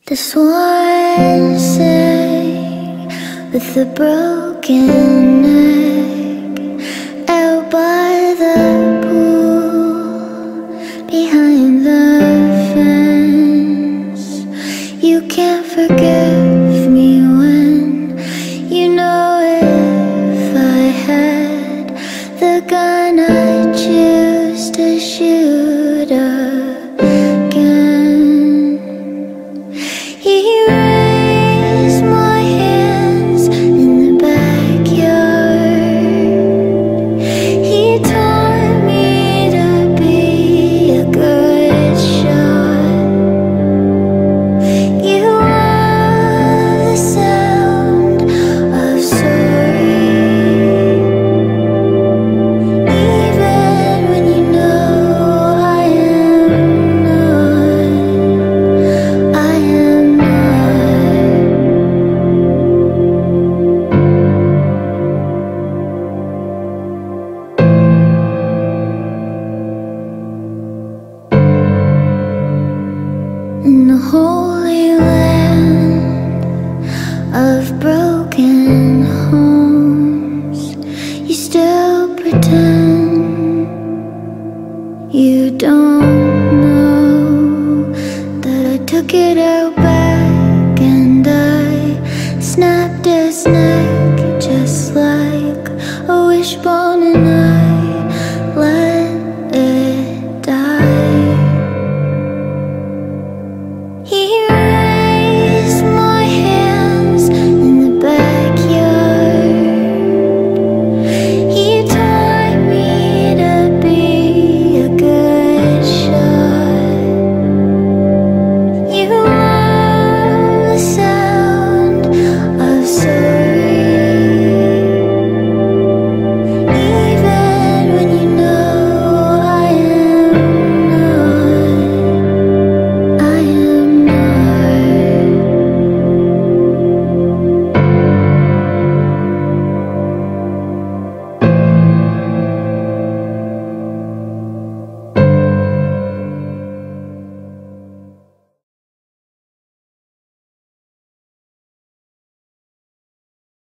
The swan sang with a broken neck out by the pool behind the fence. You can't forgive me when you know if I had the gun I'd choose to shoot again. He raised my hands in the backyard. He taught me to be a good shot. You are the sound of sorry, even when you know I am not. I am not. In the holy land of broken homes, you still pretend you don't know that I took it out back.